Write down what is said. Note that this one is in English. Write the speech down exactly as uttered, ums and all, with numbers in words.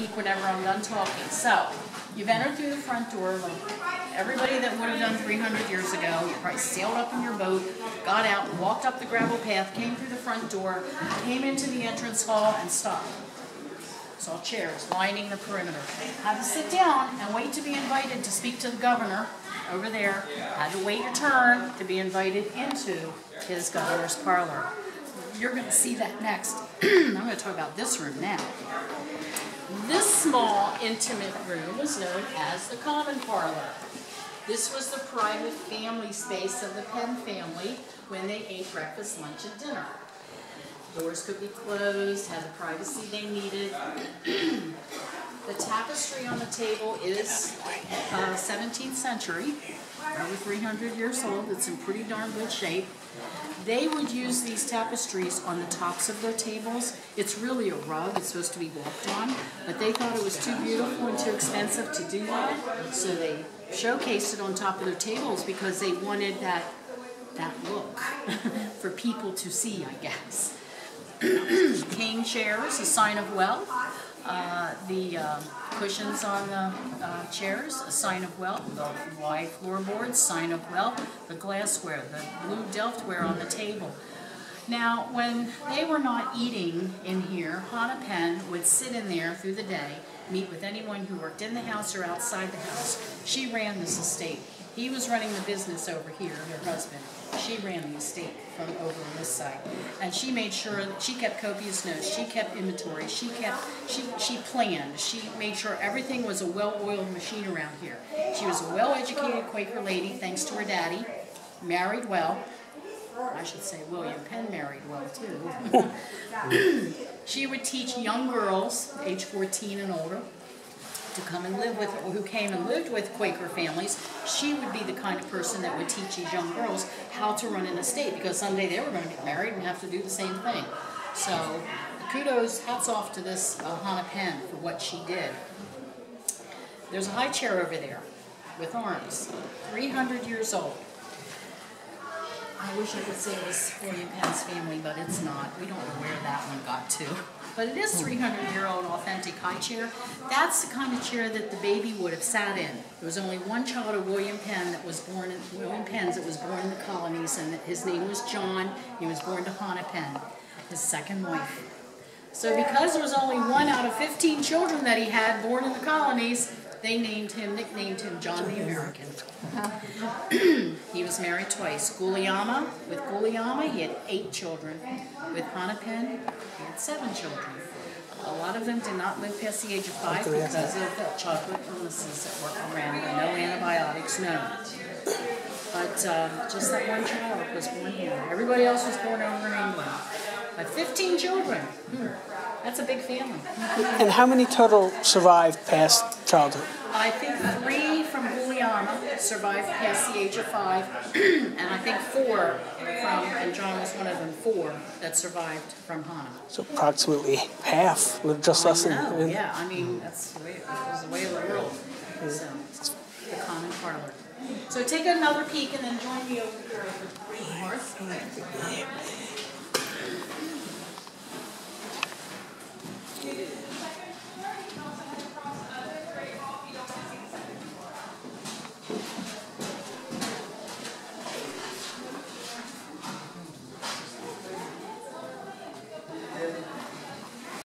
peek whenever I'm done talking. So, you've entered through the front door like everybody that would have done three hundred years ago. You probably sailed up in your boat, got out, walked up the gravel path, came through the front door, came into the entrance hall, and stopped. Saw chairs lining the perimeter. Had to sit down and wait to be invited to speak to the governor over there. Had to wait your turn to be invited into his governor's parlor. You're going to see that next. I'm going to talk about this room now. This small, intimate room was known as the common parlor. This was the private family space of the Penn family when they ate breakfast, lunch, and dinner. Doors could be closed, had the privacy they needed. The tapestry on the table is uh, seventeenth century, over three hundred years old. It's in pretty darn good shape. They would use these tapestries on the tops of their tables. It's really a rug. It's supposed to be walked on, but they thought it was too beautiful and too expensive to do that, so they showcased it on top of their tables because they wanted that, that look for people to see, I guess. Cane chairs, a sign of wealth. Uh, the uh, cushions on the uh, chairs, a sign of wealth. The wide floorboards, sign of wealth. The glassware, the blue Delftware on the table. Now, when they were not eating in here, Hannah Penn would sit in there through the day, meet with anyone who worked in the house or outside the house. She ran this estate. He was running the business over here, her husband. She ran the estate from over on this side. And she made sure that she kept copious notes, she kept inventory, she kept, she, she planned, she made sure everything was a well-oiled machine around here. She was a well-educated Quaker lady, thanks to her daddy, married well. I should say William Penn married well, too. She would teach young girls, age fourteen and older, to come and live with, who came and lived with Quaker families. She would be the kind of person that would teach these young girls how to run an estate, because someday they were going to get married and have to do the same thing. So, kudos, hats off to this uh, Hannah Penn for what she did. There's a high chair over there with arms, three hundred years old. I wish I could say it was William Penn's family, but it's not. We don't know where that one got to. But it is three hundred year old authentic high chair. That's the kind of chair that the baby would have sat in. There was only one child of William Penn that was born in, William Penn's that was born in the colonies, and his name was John. He was born to Hannah Penn, his second wife. So because there was only one out of fifteen children that he had born in the colonies, they named him, nicknamed him John the American. He was married twice. Guliama, with Guliama, he had eight children. With Hannah Penn, he had seven children. A lot of them did not live past the age of five because of the chocolate illnesses that were around and no antibiotics known. But uh, just that one child was born here. Everybody else was born over in England. But fifteen children. Hmm. That's a big family. And how many total survived past childhood? I think three from Guliama survived past the age of five, and I think four from, and John was one of them, four that survived from Hannah. So approximately half lived just less than... Oh, yeah, I mean, that's the way, it was the way of the world. So, the common parlor. So take another peek and then join me over here at the green hearth. Yeah.